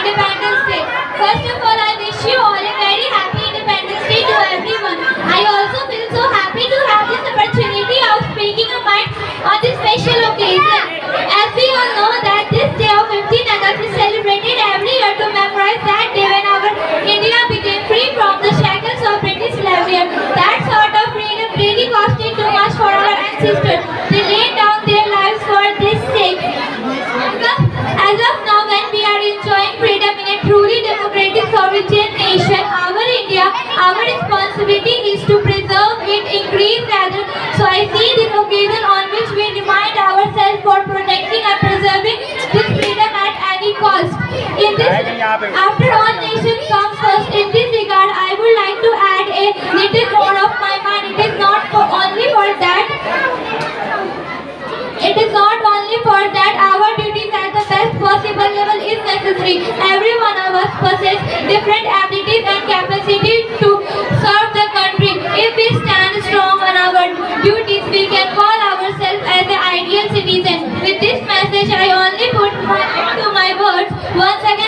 Independence Day. First of all, I wish you all a very happy Independence Day to everyone. I also feel so happy to have this opportunity of speaking a mind on this special occasion. As we all know that this day of 15 August is celebrated every year to memorize that day when our India became free from the shackles of British slavery. That sort of freedom really costed too much for our ancestors. They laid down their lives for this sake. As of now, when we are enjoying freedom in a truly democratic sovereign nation, our India, our responsibility is to preserve it, increase rather. So I see this occasion on which we remind ourselves for protecting and preserving this freedom at any cost. In this, after all nation comes first, in this regard, I would like to add a little more of my mind. It is not only for that our duties at the best possible level is necessary. Every one of us possess different abilities and capacities to serve the country. If we stand strong on our duties, we can call ourselves as an ideal citizen. With this message, I only put my words once again.